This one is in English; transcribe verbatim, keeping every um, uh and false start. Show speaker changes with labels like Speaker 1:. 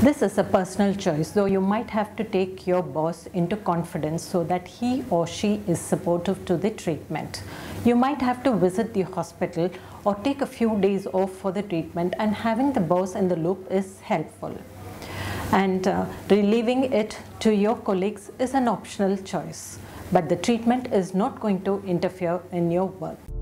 Speaker 1: This is a personal choice, though you might have to take your boss into confidence so that he or she is supportive to the treatment. You might have to visit the hospital or take a few days off for the treatment, and having the boss in the loop is helpful. And uh, relieving it to your colleagues is an optional choice, but the treatment is not going to interfere in your work.